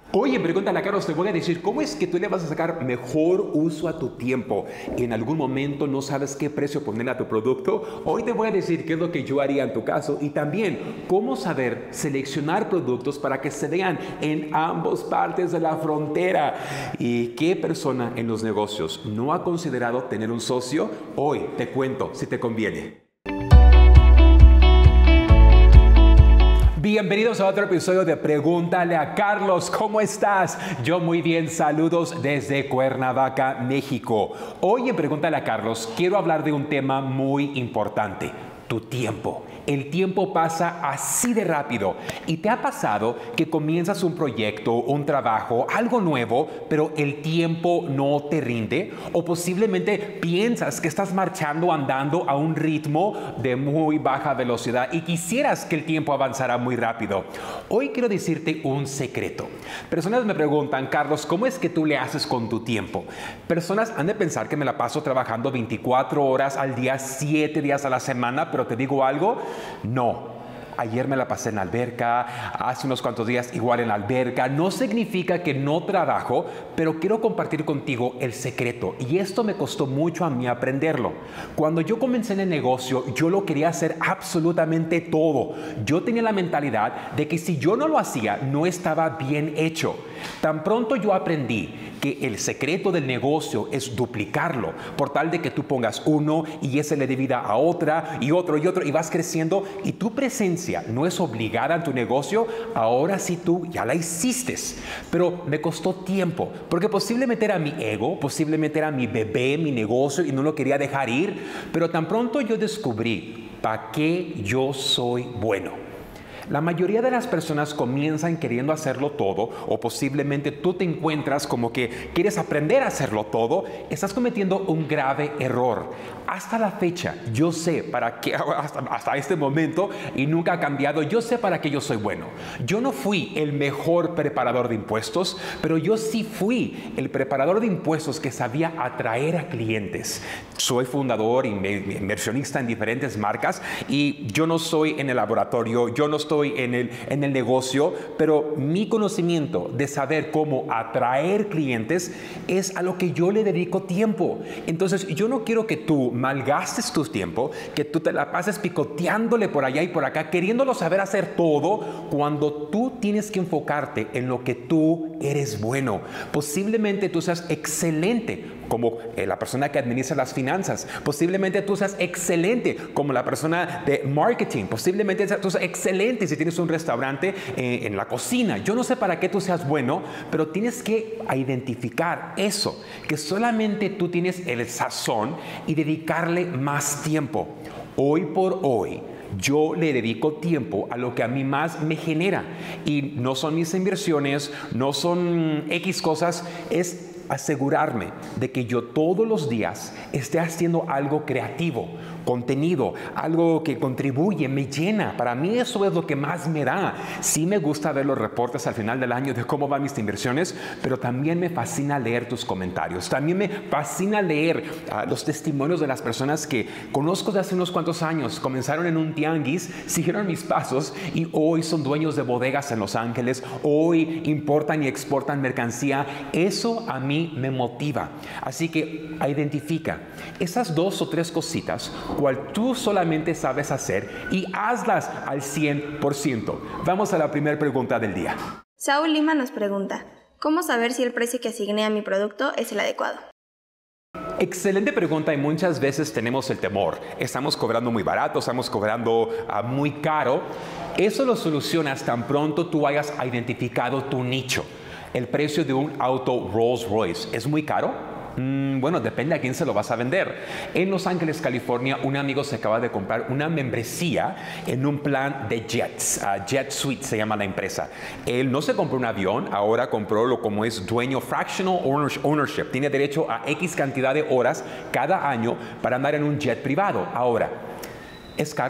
Oye, pregúntale a Carlos, te voy a decir, ¿cómo es que tú le vas a sacar mejor uso a tu tiempo? En algún momento no sabes qué precio ponerle a tu producto. Hoy te voy a decir qué es lo que yo haría en tu caso y también cómo saber seleccionar productos para que se vean en ambas partes de la frontera. ¿Y qué persona en los negocios no ha considerado tener un socio? Hoy te cuento si te conviene. Bienvenidos a otro episodio de Pregúntale a Carlos. ¿Cómo estás? Yo muy bien, saludos desde Cuernavaca, México. Hoy en Pregúntale a Carlos quiero hablar de un tema muy importante, tu tiempo. El tiempo pasa así de rápido. ¿Y te ha pasado que comienzas un proyecto, un trabajo, algo nuevo, pero el tiempo no te rinde? ¿O posiblemente piensas que estás marchando, andando a un ritmo de muy baja velocidad y quisieras que el tiempo avanzara muy rápido? Hoy quiero decirte un secreto. Personas me preguntan, Carlos, ¿cómo es que tú le haces con tu tiempo? Personas han de pensar que me la paso trabajando 24 horas al día, 7 días a la semana, pero te digo algo, no. Ayer me la pasé en la alberca, hace unos cuantos días igual en la alberca. No significa que no trabajo, pero quiero compartir contigo el secreto. Y esto me costó mucho a mí aprenderlo. Cuando yo comencé en el negocio, yo lo quería hacer absolutamente todo. Yo tenía la mentalidad de que si yo no lo hacía, no estaba bien hecho. Tan pronto yo aprendí que el secreto del negocio es duplicarlo, por tal de que tú pongas uno y ese le dé vida a otra y otro y vas creciendo y tu presencia no es obligada en tu negocio, ahora sí tú ya la hiciste. Pero me costó tiempo, porque posiblemente era mi ego, posiblemente era mi bebé, mi negocio y no lo quería dejar ir, pero tan pronto yo descubrí para qué yo soy bueno. La mayoría de las personas comienzan queriendo hacerlo todo o posiblemente tú te encuentras como que quieres aprender a hacerlo todo. Estás cometiendo un grave error. Hasta la fecha, yo sé para qué, hasta este momento y nunca ha cambiado, yo sé para qué yo soy bueno. Yo no fui el mejor preparador de impuestos, pero yo sí fui el preparador de impuestos que sabía atraer a clientes. Soy fundador y inversionista en diferentes marcas y yo no soy en el laboratorio, yo no estoy en el negocio, pero mi conocimiento de saber cómo atraer clientes es a lo que yo le dedico tiempo. Entonces, yo no quiero que tú malgastes tu tiempo, que tú te la pases picoteándole por allá y por acá, queriéndolo saber hacer todo, cuando tú tienes que enfocarte en lo que tú eres bueno. Posiblemente tú seas excelente como la persona que administra las finanzas. Posiblemente tú seas excelente como la persona de marketing. Posiblemente tú seas excelente si tienes un restaurante en la cocina. Yo no sé para qué tú seas bueno, pero tienes que identificar eso, que solamente tú tienes el sazón y dedicarle más tiempo. Hoy por hoy, yo le dedico tiempo a lo que a mí más me genera. Y no son mis inversiones, no son X cosas, es asegurarme de que yo todos los días esté haciendo algo creativo, contenido, algo que contribuye, me llena. Para mí eso es lo que más me da. Sí me gusta ver los reportes al final del año de cómo van mis inversiones, pero también me fascina leer tus comentarios. También me fascina leer los testimonios de las personas que conozco de hace unos cuantos años. Comenzaron en un tianguis, siguieron mis pasos y hoy son dueños de bodegas en Los Ángeles. Hoy importan y exportan mercancía. Eso a mí me motiva. Así que identifica esas 2 o 3 cositas cual tú solamente sabes hacer y hazlas al 100%. Vamos a la primera pregunta del día. Saúl Lima nos pregunta, ¿cómo saber si el precio que asigné a mi producto es el adecuado? Excelente pregunta y muchas veces tenemos el temor. Estamos cobrando muy barato, estamos cobrando muy caro. Eso lo solucionas tan pronto tú hayas identificado tu nicho. El precio de un auto Rolls Royce es muy caro. Bueno, depende a quién se lo vas a vender. En Los Ángeles, California, un amigo se acaba de comprar una membresía en un plan de jets. Jet Suite se llama la empresa. Él no se compró un avión, ahora compró lo como es dueño fractional ownership. Tiene derecho a X cantidad de horas cada año para andar en un jet privado. Ahora, ¿es caro?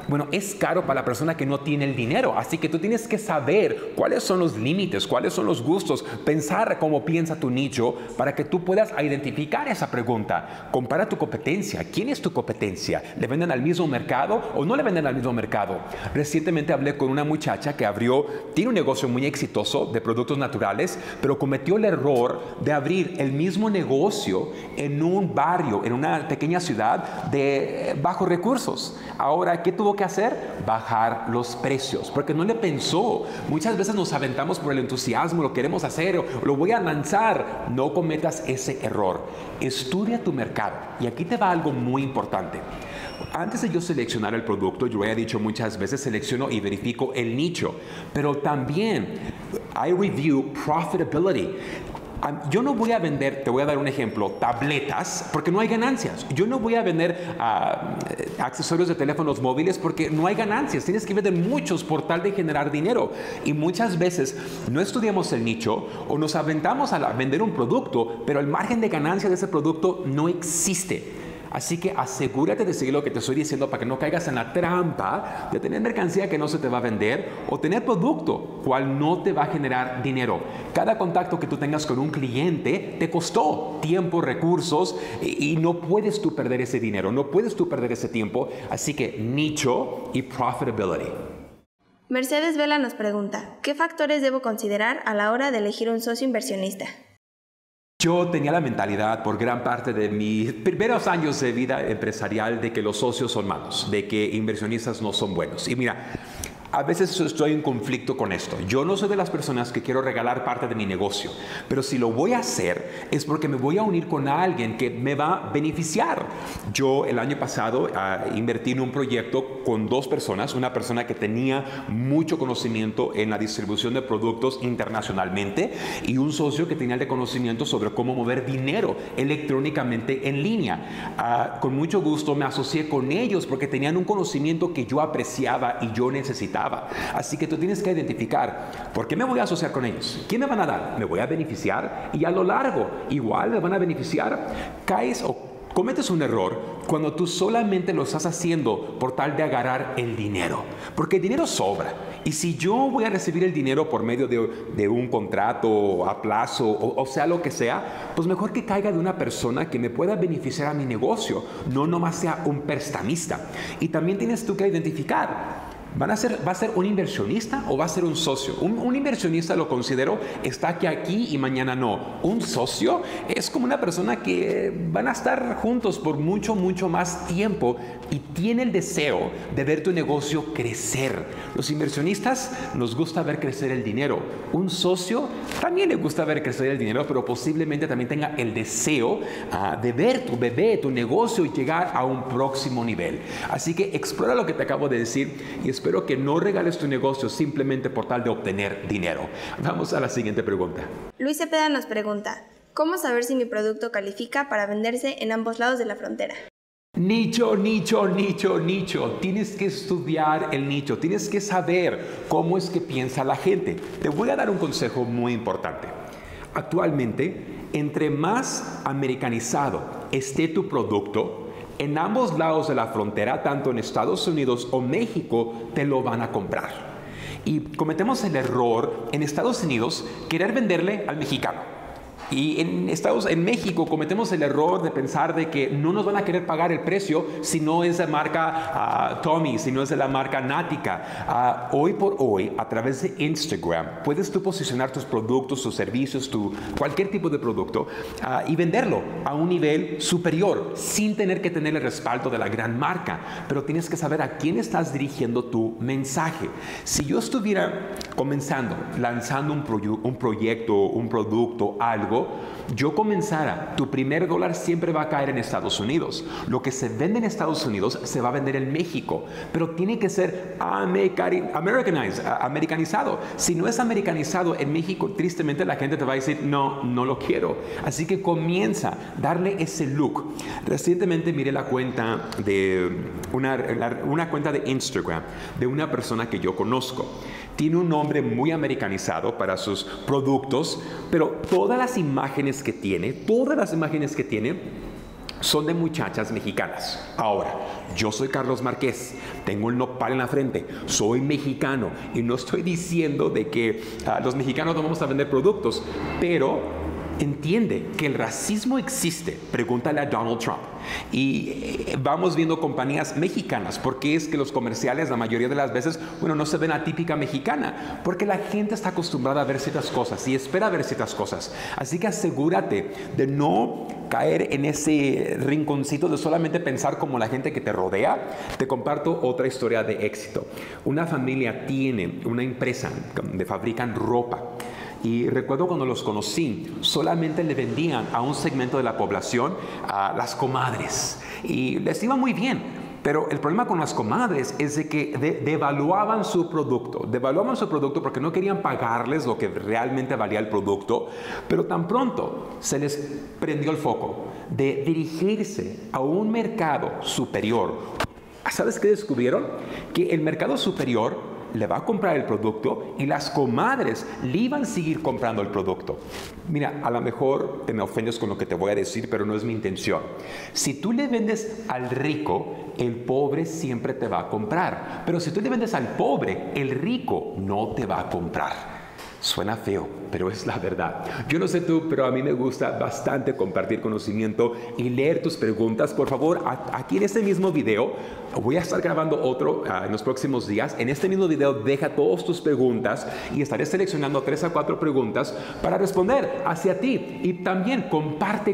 Bueno, es caro para la persona que no tiene el dinero, así que tú tienes que saber cuáles son los límites, cuáles son los gustos, pensar cómo piensa tu nicho para que tú puedas identificar esa pregunta. Compara tu competencia. ¿Quién es tu competencia? ¿Le venden al mismo mercado o no le venden al mismo mercado? Recientemente hablé con una muchacha que tiene un negocio muy exitoso de productos naturales, pero cometió el error de abrir el mismo negocio en un barrio, en una pequeña ciudad de bajos recursos. Ahora, ¿qué tuvo que hacer? Bajar los precios, porque no le pensó. Muchas veces nos aventamos por el entusiasmo, lo queremos hacer, lo voy a lanzar. No cometas ese error. Estudia tu mercado. Y aquí te va algo muy importante. Antes de yo seleccionar el producto, yo he dicho muchas veces, selecciono y verifico el nicho, pero también I review profitability. Yo no voy a vender, te voy a dar un ejemplo, tabletas, porque no hay ganancias. Yo no voy a vender accesorios de teléfonos móviles porque no hay ganancias. Tienes que vender muchos por tal de generar dinero. Y muchas veces no estudiamos el nicho o nos aventamos a vender un producto, pero el margen de ganancia de ese producto no existe. Así que asegúrate de seguir lo que te estoy diciendo para que no caigas en la trampa de tener mercancía que no se te va a vender o tener producto cual no te va a generar dinero. Cada contacto que tú tengas con un cliente te costó tiempo, recursos y no puedes tú perder ese dinero, no puedes tú perder ese tiempo. Así que nicho y profitability. Mercedes Vela nos pregunta, ¿qué factores debo considerar a la hora de elegir un socio inversionista? Yo tenía la mentalidad por gran parte de mis primeros años de vida empresarial de que los socios son malos, de que inversionistas no son buenos. Y mira, a veces estoy en conflicto con esto. Yo no soy de las personas que quiero regalar parte de mi negocio, pero si lo voy a hacer es porque me voy a unir con alguien que me va a beneficiar. Yo el año pasado invertí en un proyecto con dos personas, una persona que tenía mucho conocimiento en la distribución de productos internacionalmente y un socio que tenía el conocimiento sobre cómo mover dinero electrónicamente en línea. Con mucho gusto me asocié con ellos porque tenían un conocimiento que yo apreciaba y yo necesitaba. Así que tú tienes que identificar, ¿por qué me voy a asociar con ellos? ¿Qué me van a dar? ¿Me voy a beneficiar? Y a lo largo, igual me van a beneficiar. Caes o cometes un error cuando tú solamente lo estás haciendo por tal de agarrar el dinero. Porque el dinero sobra. Y si yo voy a recibir el dinero por medio de un contrato a plazo o sea lo que sea, pues mejor que caiga de una persona que me pueda beneficiar a mi negocio. No nomás sea un prestamista. Y también tienes tú que identificar, ¿va a ser un inversionista o va a ser un socio? Un inversionista lo considero está aquí y mañana no. Un socio es como una persona que van a estar juntos por mucho más tiempo y tiene el deseo de ver tu negocio crecer. Los inversionistas nos gusta ver crecer el dinero. Un socio también le gusta ver crecer el dinero, pero posiblemente también tenga el deseo de ver tu bebé, tu negocio y llegar a un próximo nivel. Así que explora lo que te acabo de decir y espero que no regales tu negocio simplemente por tal de obtener dinero. Vamos a la siguiente pregunta. Luis Cepeda nos pregunta, ¿cómo saber si mi producto califica para venderse en ambos lados de la frontera? Nicho. Tienes que estudiar el nicho. Tienes que saber cómo es que piensa la gente. Te voy a dar un consejo muy importante. Actualmente, entre más americanizado esté tu producto, en ambos lados de la frontera, tanto en Estados Unidos o México, te lo van a comprar. Y cometemos el error en Estados Unidos querer venderle al mexicano. Y en México cometemos el error de pensar de que no nos van a querer pagar el precio si no es de marca Tommy, si no es de la marca Nática. Hoy por hoy, a través de Instagram, puedes tú posicionar tus productos, tus servicios, cualquier tipo de producto y venderlo a un nivel superior sin tener que tener el respaldo de la gran marca. Pero tienes que saber a quién estás dirigiendo tu mensaje. Si yo estuviera comenzando, lanzando un proyecto, un producto, algo, yo comenzara, tu primer dólar siempre va a caer en Estados Unidos. Lo que se vende en Estados Unidos se va a vender en México, pero tiene que ser americanizado. Si no es americanizado en México, tristemente la gente te va a decir, no lo quiero. Así que comienza a darle ese look. Recientemente miré la cuenta de una cuenta de Instagram de una persona que yo conozco. Tiene un nombre muy americanizado para sus productos, pero todas las imágenes que tiene son de muchachas mexicanas. Ahora, yo soy Carlos Márquez, tengo el nopal en la frente, soy mexicano y no estoy diciendo de que los mexicanos no vamos a vender productos, pero entiende que el racismo existe. Pregúntale a Donald Trump. Y vamos viendo compañías mexicanas. ¿Por qué es que los comerciales la mayoría de las veces, no se ven a típica mexicana? Porque la gente está acostumbrada a ver ciertas cosas y espera ver ciertas cosas. Así que asegúrate de no caer en ese rinconcito de solamente pensar como la gente que te rodea. Te comparto otra historia de éxito. Una familia tiene una empresa donde fabrican ropa. Y recuerdo cuando los conocí, solamente le vendían a un segmento de la población, a las comadres. Y les iba muy bien. Pero el problema con las comadres es de que devaluaban su producto. Devaluaban su producto porque no querían pagarles lo que realmente valía el producto. Pero tan pronto se les prendió el foco de dirigirse a un mercado superior. ¿Sabes qué descubrieron? Que el mercado superior le va a comprar el producto y las comadres le iban a seguir comprando el producto. Mira, a lo mejor te me ofendes con lo que te voy a decir, pero no es mi intención. Si tú le vendes al rico, el pobre siempre te va a comprar. Pero si tú le vendes al pobre, el rico no te va a comprar. Suena feo, pero es la verdad. Yo no sé tú, pero a mí me gusta bastante compartir conocimiento y leer tus preguntas. Por favor, aquí en este mismo video, voy a estar grabando otro en los próximos días. En este mismo video, deja todas tus preguntas y estaré seleccionando 3 a 4 preguntas para responder hacia ti. Y también comparte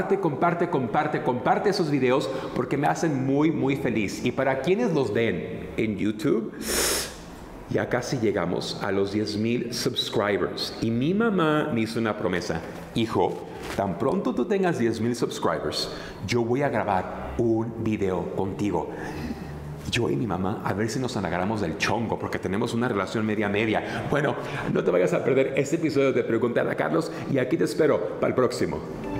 esos videos porque me hacen muy, muy feliz. Y para quienes los ven en YouTube, ya casi llegamos a los 10,000 subscribers. Y mi mamá me hizo una promesa. Hijo, tan pronto tú tengas 10,000 subscribers, yo voy a grabar un video contigo. Yo y mi mamá, a ver si nos agarramos del chongo, porque tenemos una relación media. Bueno, no te vayas a perder este episodio de Pregúntale a Carlos y aquí te espero para el próximo.